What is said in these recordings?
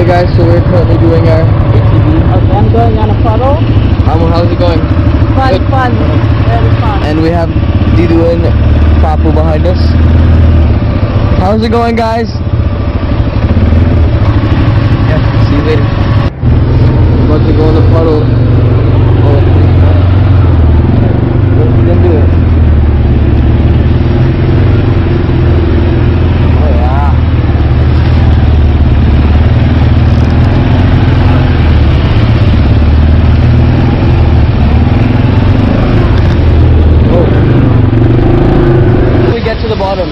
guys, so we're currently doing our ATV. Okay, I'm going on a puddle. How's it going? Fun, Good. fun, very fun. And we have Didu and Papu behind us. How's it going, guys? Yeah, see you later. We're about to go in the puddle. Oh, what are we gonna do? Oh yeah. Oh. We get to the bottom.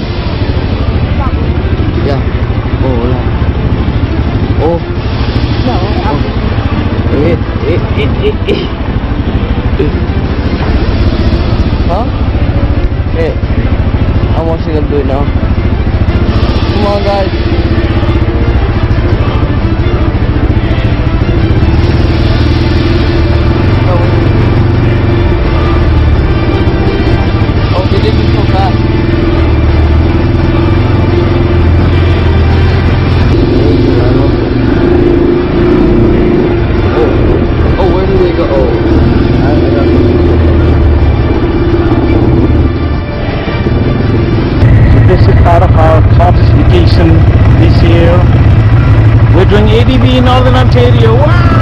Yeah. Oh, wala. Oh. No, Wait. Huh? Hey. I'm watching them do it now. Come on, guys. Oh, they did it so fast. Oh, where do we go? Oh, I don't know. This is part of our cottage vacation this year. We're doing ATV in Northern Ontario. Wow!